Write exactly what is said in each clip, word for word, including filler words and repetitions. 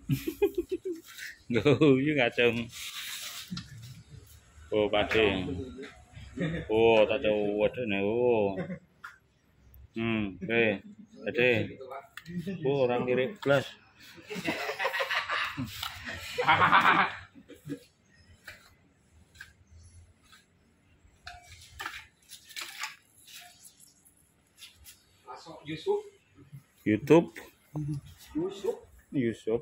Guyu ngacung. Oh, pade. Oh, tak jauh nih. Oh. Hmm, oke. Pade. Oh, orang mirip plus. Yusuf. YouTube. Yusuf. Yusuf.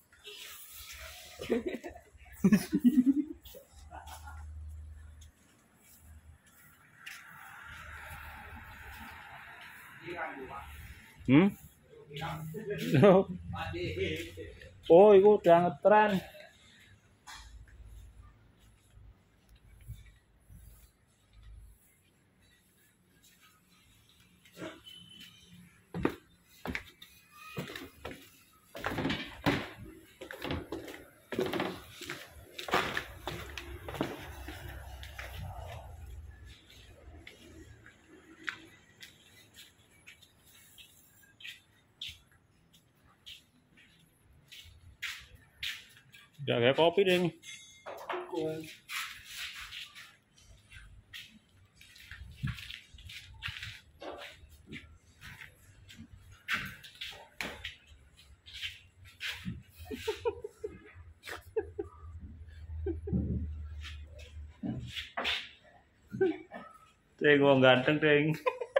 Hmm? Oh, itu udah ngetren. Udah kayak kopi deh nih. Teng wong ganteng teng.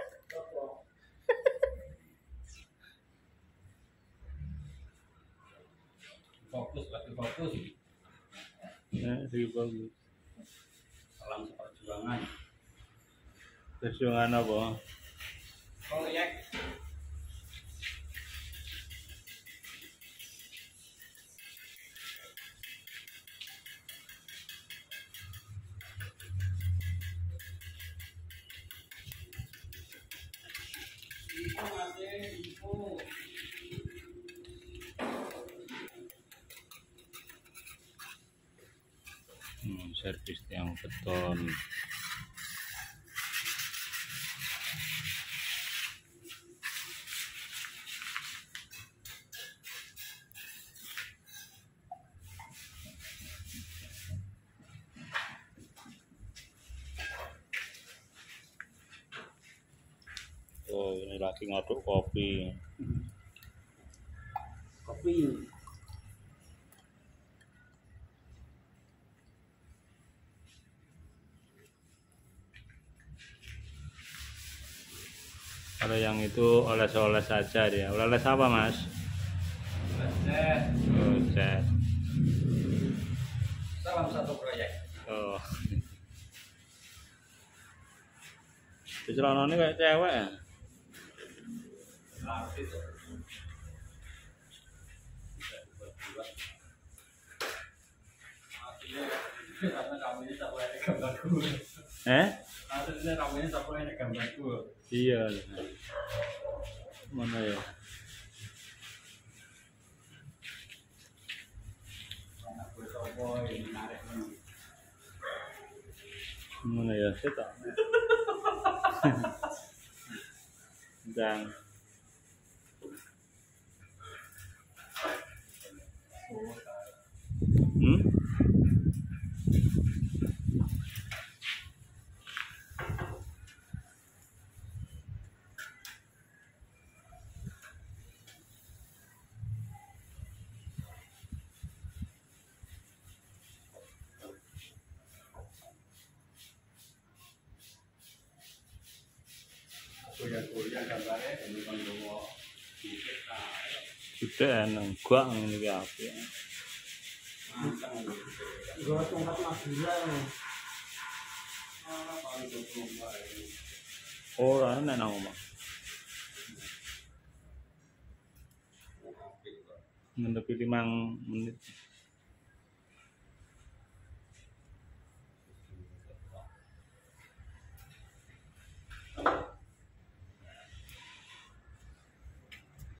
Fokus, lagi fokus. Ya, sih bagus. Salam seperjuangan. Perjuangan apa? Proyek. Ibu masih, ibu. Hmm, servis tiang beton. Oh, ini lagi ngaduk kopi. Kopi. Kalau yang itu oles-oles saja dia. Oles apa, Mas? Set. Oh, set. Salam satu proyek. Oh. Di celana ini kayak cewek ya? Artis. Karena kamu ini tak boleh gambarku. Eh? Aslinya kamu ini tak boleh gambarku. Iya. Mana ya? Aku sopo ini narik nih. Mana ya? Saya tak. Dan hmm? Goyang-goyang gambarnya dan bukan bawa Sudah nenggak ini apa ya? gua tongkat Madura. Orang enak ngomong. Menepi lima menit.